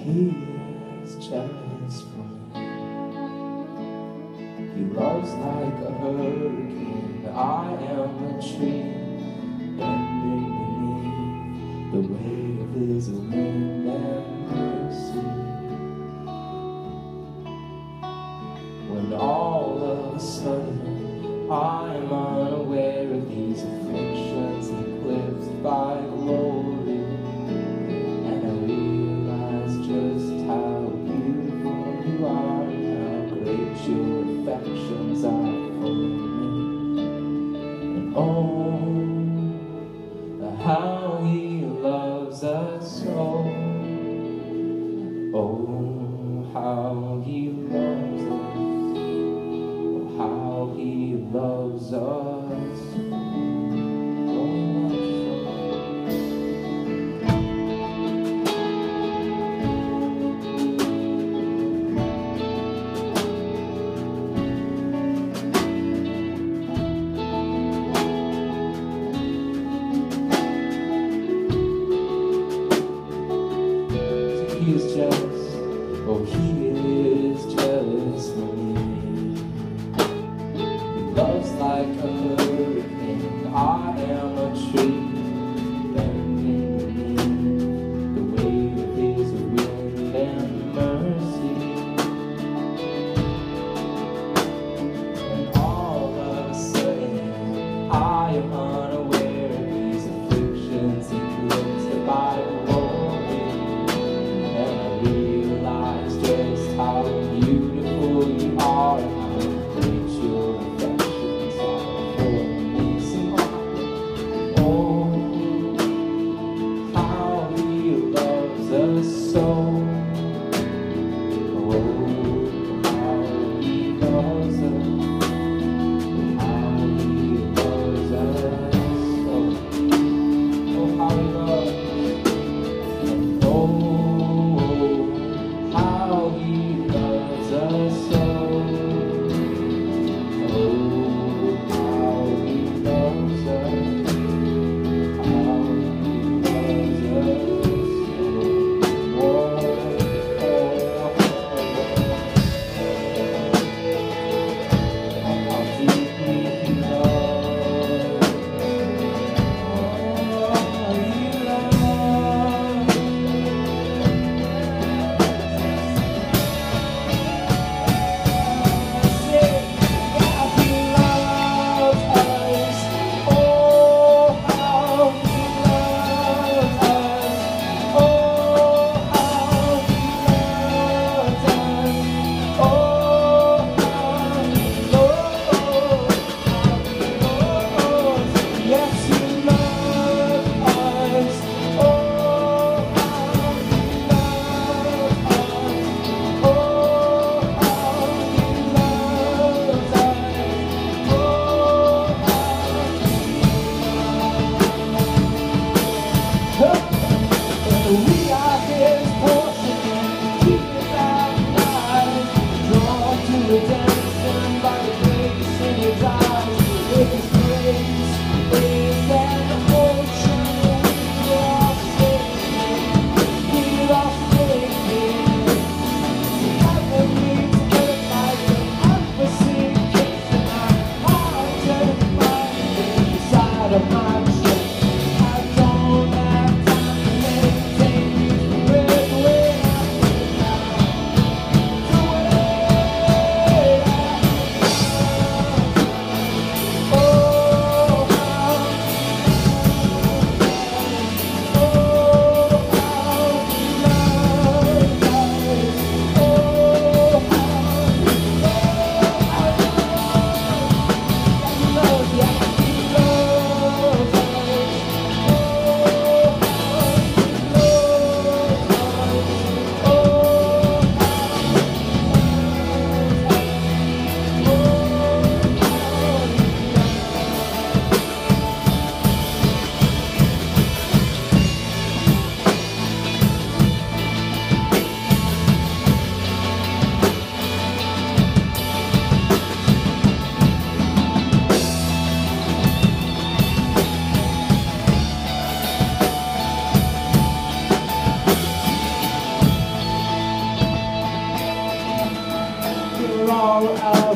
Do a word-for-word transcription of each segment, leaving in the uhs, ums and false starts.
He is jealous for me. He loves like a hurricane. I am a tree bending beneath the weight of his wind and mercy. When all of a sudden I am unaware of these afflictions eclipsed by glory, and I realize just how beautiful you are and how great your affections are for me. And oh, how he loves us so. Oh, how he loves us. Oh, how he loves us. Oh, he is jealous, oh he is jealous for me. He loves like a hurricane. I am a tree bending beneath the weight of his wind and mercy. And all of a sudden I am unaware of these afflictions eclipsed by glory.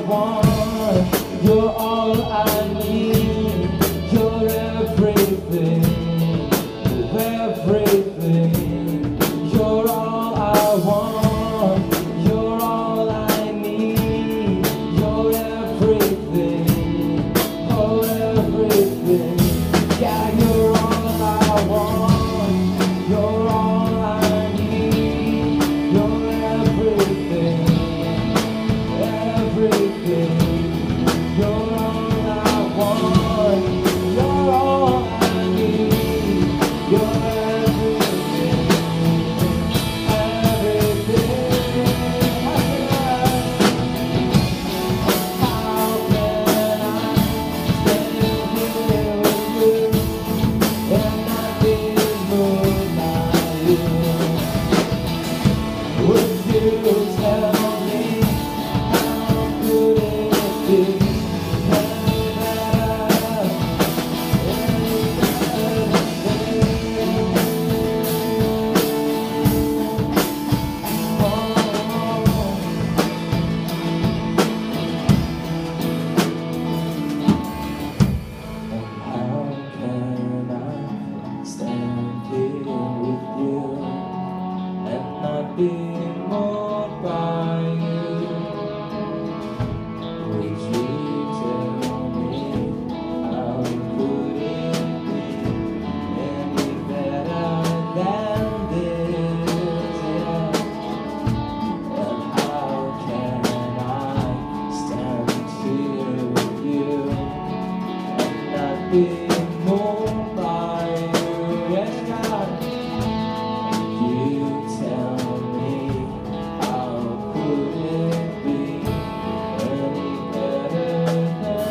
want. You're all I need. You're everything. You're everything. You're all I want. You're all I need. You're everything. Oh, everything. Yeah, you're all I want. You're all I need. You're everything. Everything. You're all I want. You're all I need. You're everything. Everything. How can I stand here with you and not be moved by you? Would you tell me how could it be any better, any better oh, and how can I stand here with you and not be moved by you? Would you tell me how could it be any better than this? Yeah. And how can I stand here with you and not be moved by you? Yes, God. You tell me how could it be any better than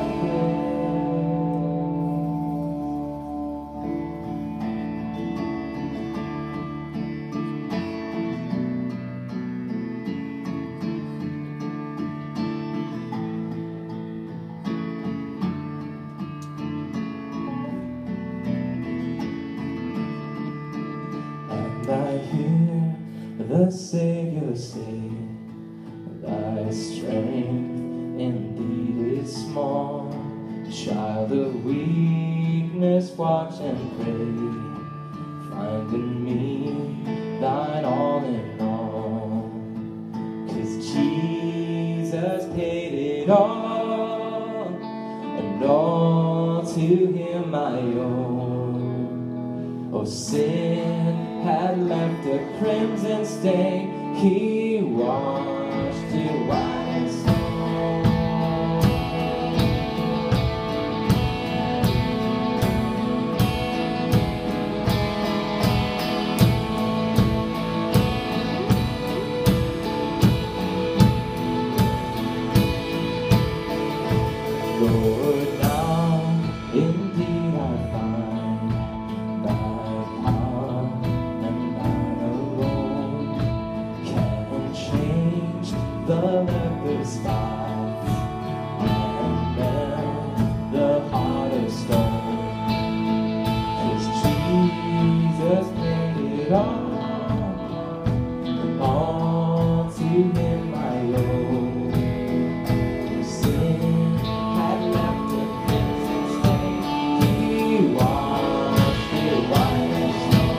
And I hear the Savior say, thy strength indeed is small. Child of weakness, watch and pray. Find in me thine all in all. 'Cause Jesus paid it all, and all to him I owe. Oh, sin had left a crimson stain. He washed it white as snow. Lord, now indeed I find thy power and thine alone can change the leper's spots and melt the heart of stone. 'Cause Jesus paid it all, all to him I owe. Sin had left a crimson stain. He washed it white as snow.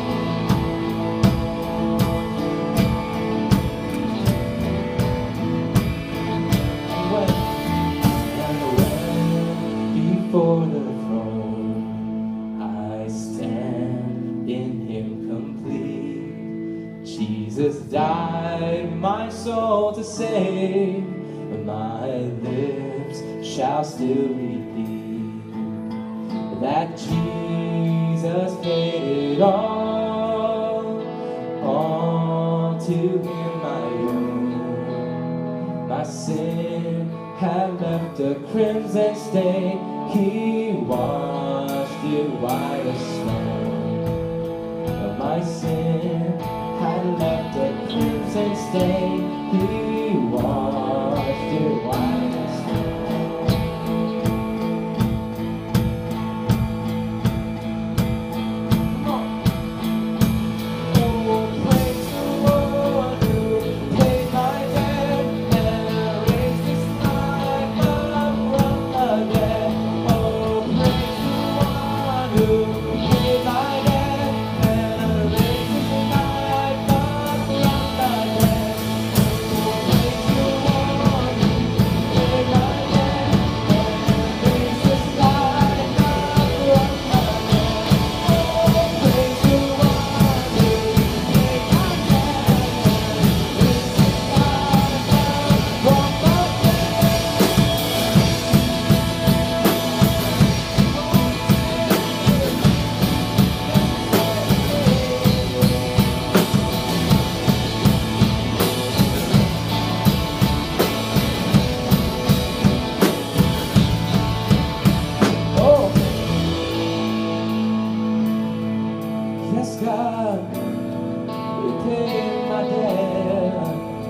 When, and when before the throne I stand in him complete. Jesus died my soul to save. My lips shall still repeat that Jesus paid it all, all to him I owe. My sin had left a crimson stain. He washed it white as snow. My sin had left a crimson stain. He washed it white as snow. Come on. Oh, praise the one who paid my debt and erased the smile. Yes, God, you paid my debt.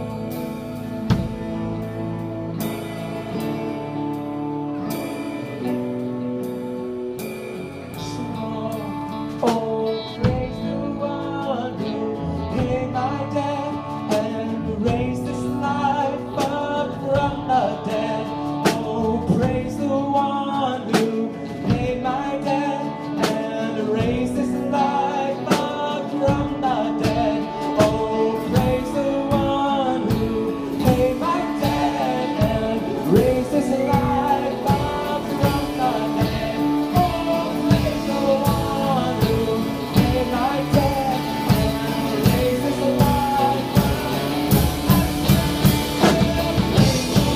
Oh, praise the one who paid my debt and raised this life up from the dead. Oh, praise the one who paid my debt and raised this life up from the dead. Oh, praise the one who paid my debt and raised this life up from the dead. Oh, praise the one who paid my debt and raised this life up from the dead.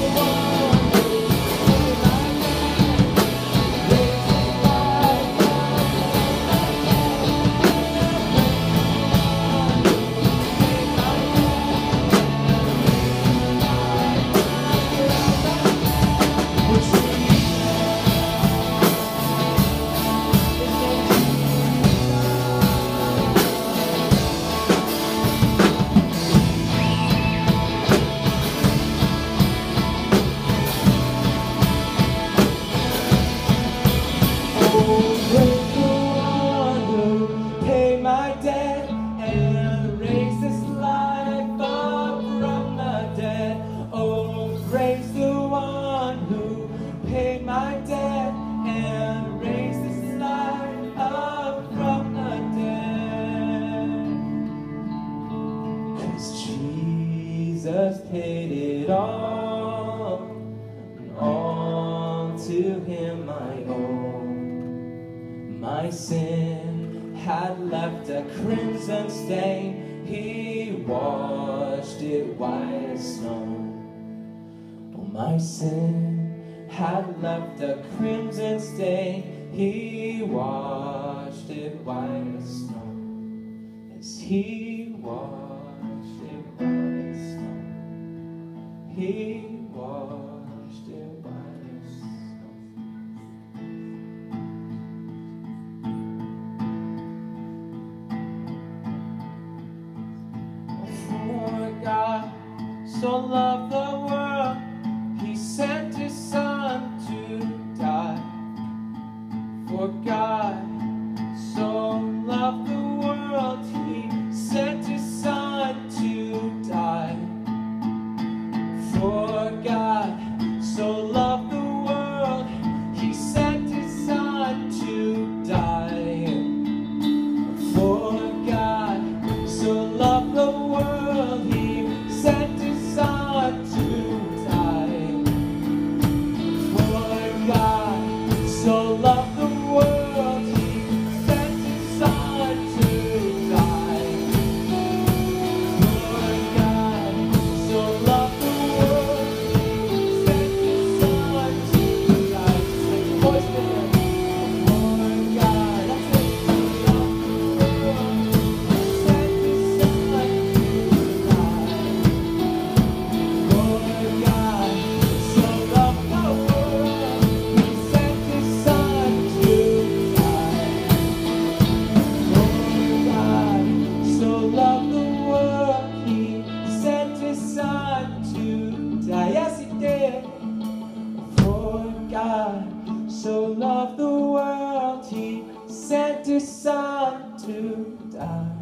Jesus paid it all, and all to him I owe. My sin had left a crimson stain, he washed it white as snow. Oh, my sin had left a crimson stain, he washed it white as snow. As he washed it white as snow. He washed it white as snow. For God so loved the world, he sent his Son to die. For God so loved the world, he sent his Son to die. For God so loved the world, he sent his Son to die. For God so loved the world, he sent his Son to die. For God so loved the world, he sent his Son to die. For God so loved the world, he sent his Son to die. Sing the voice there. For God, that's it. So loved the world, he sent his Son to die. For God so loved the world, he sent his Son to die. For God so loved the world, he sent his Son to die. Yes, he did. For God so loved the world, he sent his Son to die.